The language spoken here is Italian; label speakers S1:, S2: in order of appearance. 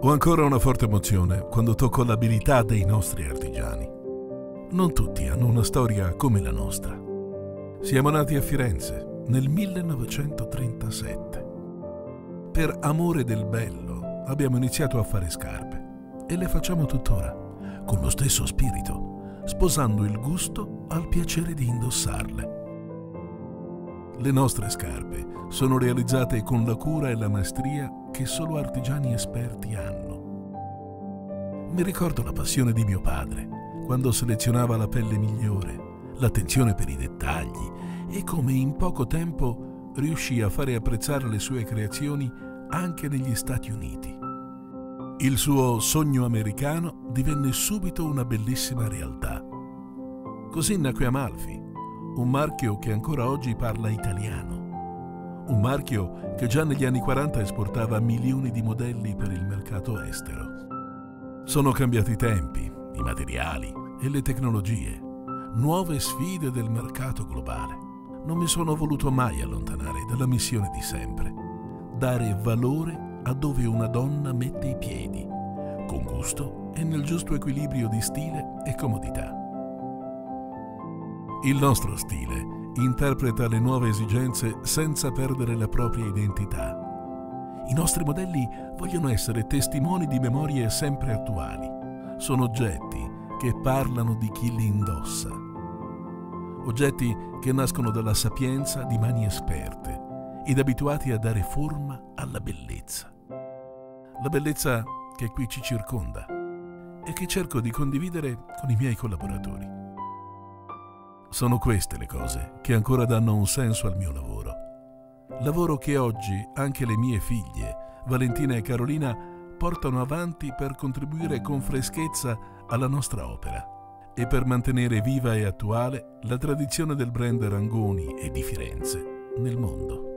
S1: Ho ancora una forte emozione quando tocco l'abilità dei nostri artigiani. Non tutti hanno una storia come la nostra. Siamo nati a Firenze nel 1937. Per amore del bello abbiamo iniziato a fare scarpe e le facciamo tuttora, con lo stesso spirito, sposando il gusto al piacere di indossarle. Le nostre scarpe sono realizzate con la cura e la maestria che solo artigiani esperti hanno. Mi ricordo la passione di mio padre quando selezionava la pelle migliore, l'attenzione per i dettagli e come in poco tempo riuscì a fare apprezzare le sue creazioni anche negli Stati Uniti. Il suo sogno americano divenne subito una bellissima realtà. Così nacque Amalfi, un marchio che ancora oggi parla italiano. Un marchio che già negli anni 40 esportava milioni di modelli per il mercato estero. Sono cambiati i tempi, i materiali e le tecnologie, nuove sfide del mercato globale. Non mi sono voluto mai allontanare dalla missione di sempre: dare valore a dove una donna mette i piedi, con gusto e nel giusto equilibrio di stile e comodità. Il nostro stile interpreta le nuove esigenze senza perdere la propria identità. I nostri modelli vogliono essere testimoni di memorie sempre attuali. Sono oggetti che parlano di chi li indossa. Oggetti che nascono dalla sapienza di mani esperte ed abituati a dare forma alla bellezza. La bellezza che qui ci circonda e che cerco di condividere con i miei collaboratori. Sono queste le cose che ancora danno un senso al mio lavoro. Lavoro che oggi anche le mie figlie, Valentina e Carolina, portano avanti per contribuire con freschezza alla nostra opera e per mantenere viva e attuale la tradizione del brand Rangoni e di Firenze nel mondo.